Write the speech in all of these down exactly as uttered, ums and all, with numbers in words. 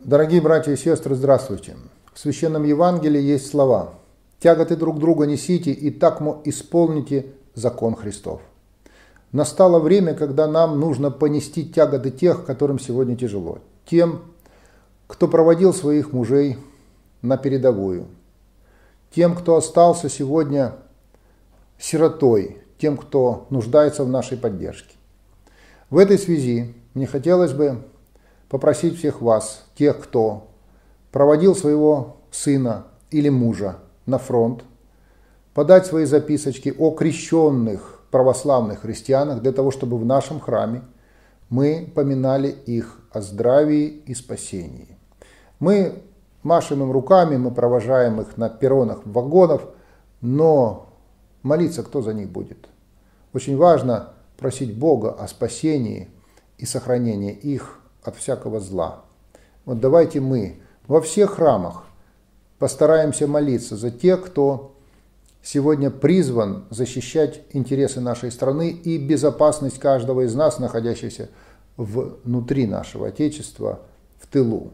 Дорогие братья и сестры, здравствуйте! В Священном Евангелии есть слова: «Тяготы друг друга несите, и так исполните закон Христов». Настало время, когда нам нужно понести тяготы тех, которым сегодня тяжело. Тем, кто проводил своих мужей на передовую. Тем, кто остался сегодня сиротой. Тем, кто нуждается в нашей поддержке. В этой связи мне хотелось бы попросить всех вас, тех, кто проводил своего сына или мужа на фронт, подать свои записочки о крещенных православных христианах для того, чтобы в нашем храме мы поминали их о здравии и спасении. Мы машем им руками, мы провожаем их на перронах вагонов, но молиться кто за них будет? Очень важно просить Бога о спасении и сохранении их от всякого зла. Вот давайте мы во всех храмах постараемся молиться за тех, кто сегодня призван защищать интересы нашей страны и безопасность каждого из нас, находящихся внутри нашего Отечества, в тылу.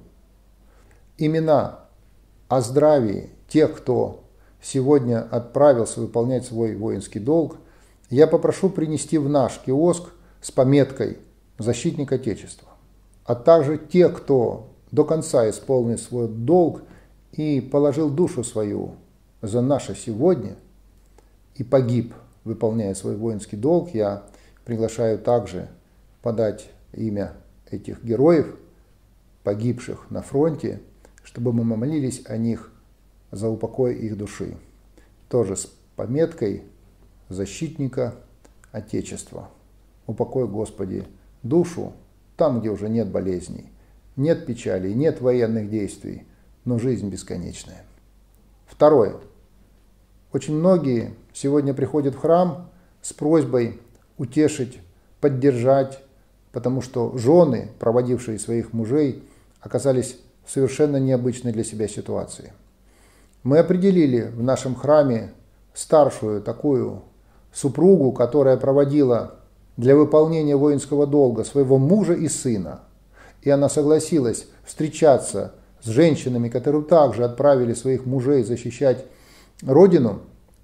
Имена о здравии тех, кто сегодня отправился выполнять свой воинский долг, я попрошу принести в наш киоск с пометкой «Защитник Отечества», а также те, кто до конца исполнил свой долг и положил душу свою за наше сегодня и погиб, выполняя свой воинский долг, я приглашаю также подать имя этих героев, погибших на фронте, чтобы мы молились о них за упокой их души. Тоже с пометкой «Защитника Отечества». Упокой, Господи, душу там, где уже нет болезней, нет печали, нет военных действий, но жизнь бесконечная. Второе. Очень многие сегодня приходят в храм с просьбой утешить, поддержать, потому что жены, проводившие своих мужей, оказались в совершенно необычной для себя ситуации. Мы определили в нашем храме старшую такую супругу, которая проводила для выполнения воинского долга своего мужа и сына. И она согласилась встречаться с женщинами, которые также отправили своих мужей защищать Родину,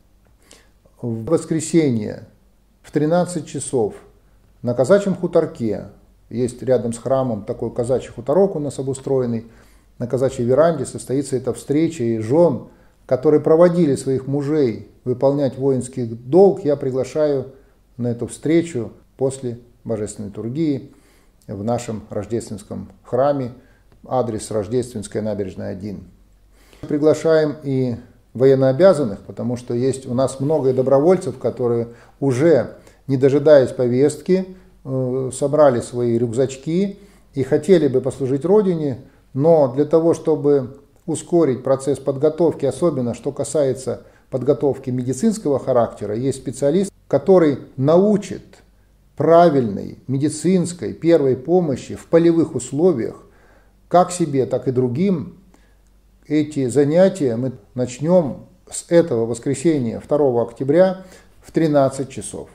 в воскресенье в тринадцать часов на казачьем хуторке. Есть рядом с храмом такой казачий хуторок у нас обустроенный. На казачьей веранде состоится эта встреча, и жен, которые проводили своих мужей выполнять воинский долг, я приглашаю на эту встречу после божественной литургии в нашем рождественском храме, адрес Рождественская набережная один. Приглашаем и военнообязанных, потому что есть у нас много добровольцев, которые уже, не дожидаясь повестки, собрали свои рюкзачки и хотели бы послужить Родине, но для того, чтобы ускорить процесс подготовки, особенно что касается подготовки медицинского характера, есть специалист, который научит правильной медицинской первой помощи в полевых условиях, как себе, так и другим. Эти занятия мы начнем с этого воскресенья, второго октября, в тринадцать часов.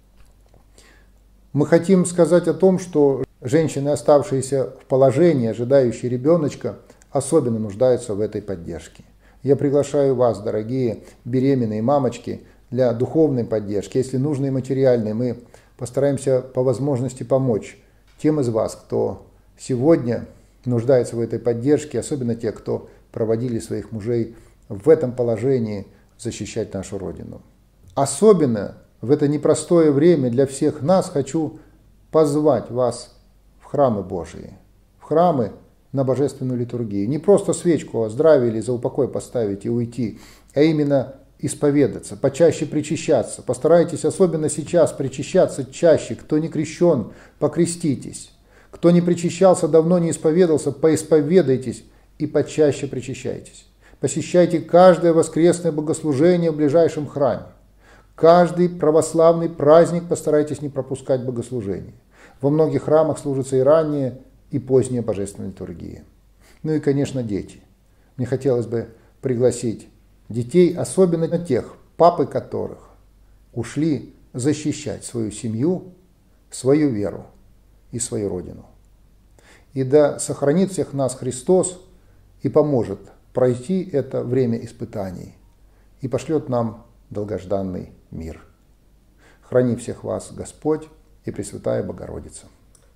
Мы хотим сказать о том, что женщины, оставшиеся в положении, ожидающие ребеночка, особенно нуждаются в этой поддержке. Я приглашаю вас, дорогие беременные мамочки, для духовной поддержки. Если нужно и материальной, мы постараемся по возможности помочь тем из вас, кто сегодня нуждается в этой поддержке, особенно те, кто проводили своих мужей в этом положении защищать нашу Родину. Особенно в это непростое время для всех нас хочу позвать вас в храмы Божии, в храмы на божественную литургию. Не просто свечку о здравии или за упокой поставить и уйти, а именно исповедаться, почаще причащаться. Постарайтесь особенно сейчас причащаться чаще. Кто не крещен, покреститесь. Кто не причащался, давно не исповедался, поисповедайтесь и почаще причащайтесь. Посещайте каждое воскресное богослужение в ближайшем храме. Каждый православный праздник постарайтесь не пропускать богослужение. Во многих храмах служится и ранняя, и поздняя божественная литургия. Ну и, конечно, дети. Мне хотелось бы пригласить детей, особенно тех, папы которых ушли защищать свою семью, свою веру и свою Родину. И да сохранит всех нас Христос и поможет пройти это время испытаний и пошлет нам долгожданный мир. Храни всех вас Господь и Пресвятая Богородица.